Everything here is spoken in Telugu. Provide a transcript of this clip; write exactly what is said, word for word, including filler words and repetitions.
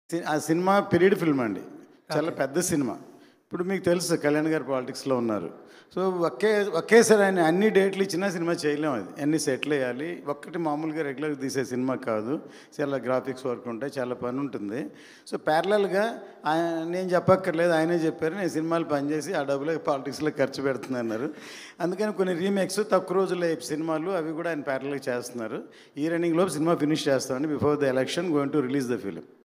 సి ఆ సినిమా పీరియడ్ ఫిల్మ్ అండి. చాలా పెద్ద సినిమా. ఇప్పుడు మీకు తెలుసు కళ్యాణ్ గారు పాలిటిక్స్‌లో ఉన్నారు. సో ఒకే ఒకేసారి ఆయన అన్ని డేట్లు ఇచ్చినా సినిమా చేయలేం అది. అన్ని సెటిల్ వేయాలి. ఒక్కటి మామూలుగా రెగ్యులర్‌గా తీసే సినిమా కాదు. చాలా గ్రాఫిక్స్ వర్క్ ఉంటాయి. చాలా పని ఉంటుంది. సో ప్యారలల్‌గా ఆయన నేను చెప్పక్కర్లేదు ఆయనే చెప్పారు. నేను సినిమాలు పనిచేసి ఆ డబ్బులే పాలిటిక్స్‌లో ఖర్చు పెడుతున్నానన్నారు. అందుకని కొన్ని రీమేక్స్ తక్కువ రోజుల్లో సినిమాలు అవి కూడా ఆయన ప్యారలల్‌గా చేస్తున్నారు. ఈ రన్నింగ్ లోపు సినిమా ఫినిష్ చేస్తామండి. Before the election going to release the film.